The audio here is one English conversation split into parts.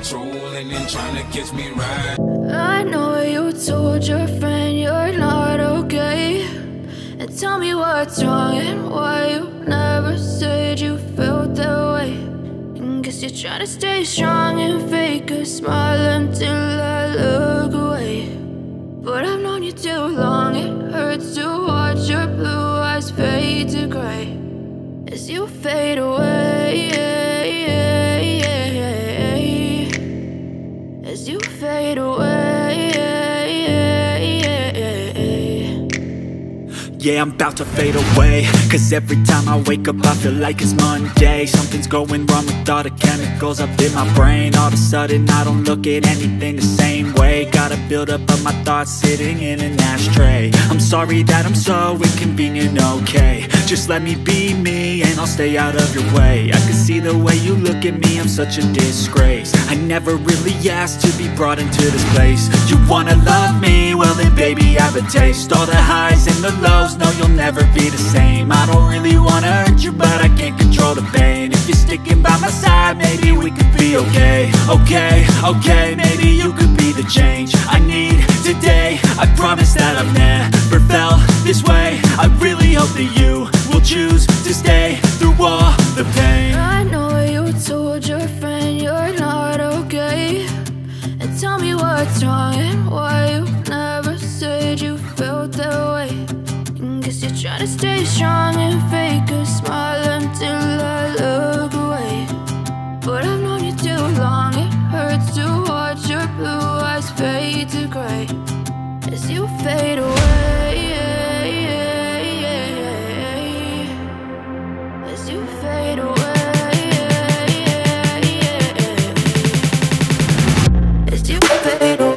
trolling and trying to catch me right. I know you told your friend you're not okay, and tell me what's wrong and why you never said you felt that way. And guess you're trying to stay strong and fake a smile until I look away. But I've known you too long, it hurts to watch your blue eyes fade to gray as you fade away, as you fade away. Yeah, I'm about to fade away, cause every time I wake up I feel like it's Monday. Something's going wrong with all the chemicals up in my brain. All of a sudden I don't look at anything the same way. Got a buildup of my thoughts sitting in an ashtray. I'm sorry that I'm so inconvenient, okay. Just let me be me and I'll stay out of your way. I can see the way you look at me, I'm such a disgrace. I never really asked to be brought into this place. You wanna love me? Well then baby have a taste. All the highs and the lows, no you'll never be the same. I don't really wanna hurt you but I can't control the pain. If you're sticking by my side maybe we could be okay. Okay, maybe you could be the change I need today. I promise that I've never felt this way. I really hope that you will choose to stay through all the pain. I know you told your friend you're not okay, and tell me what's wrong and why you never said you felt that way. And guess you're trying to stay strong and fake a smile until I look away. But I've known you too long, it hurts to watch your blue eyes fade to gray as you fade away, as you fade away, as you fade away.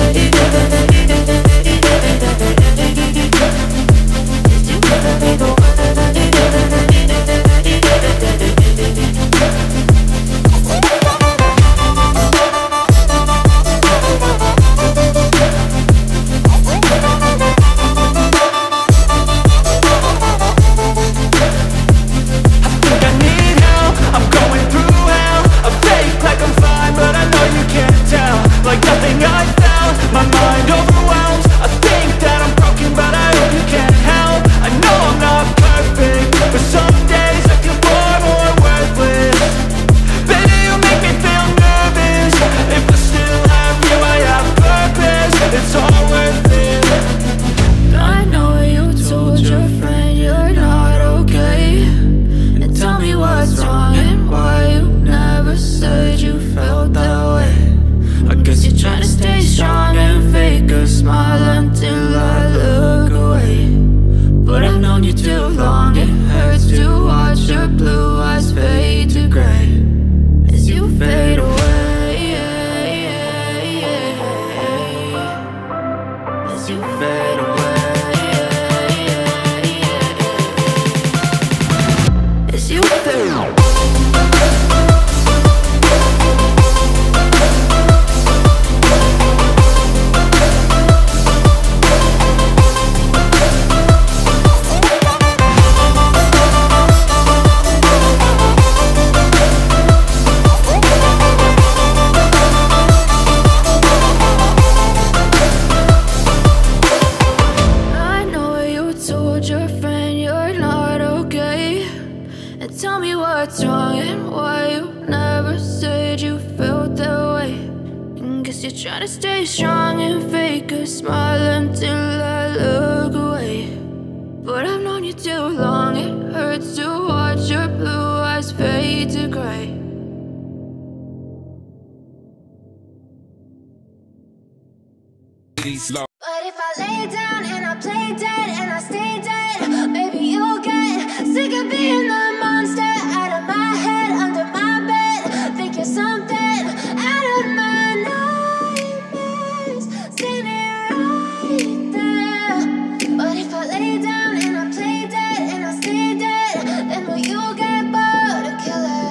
But if I lay down and I play dead and I stay dead, maybe you'll get sick of being the monster out of my head, under my bed. Think you're something out of my nightmares, standing right there. But if I lay down and I play dead and I stay dead, then will you get bored of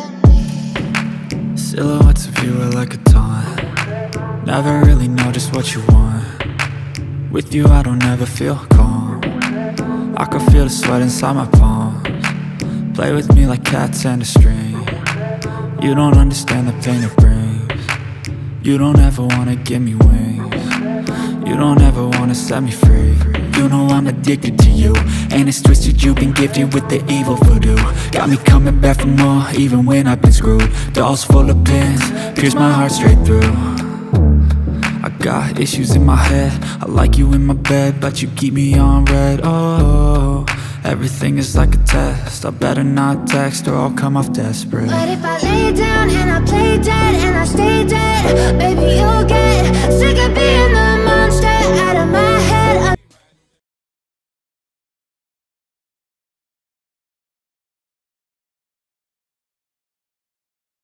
killing me? Silhouettes of you are like a taunt. Never really know just what you want. With you I don't ever feel calm. I can feel the sweat inside my palms. Play with me like cats and a string. You don't understand the pain it brings. You don't ever wanna give me wings. You don't ever wanna set me free. You know I'm addicted to you, and it's twisted, you've been gifted with the evil voodoo. Got me coming back for more, even when I've been screwed. Dolls full of pins, pierce my heart straight through. I got issues in my head, I like you in my bed, but you keep me on red. Oh, everything is like a test, I better not text or I'll come off desperate. But if I lay down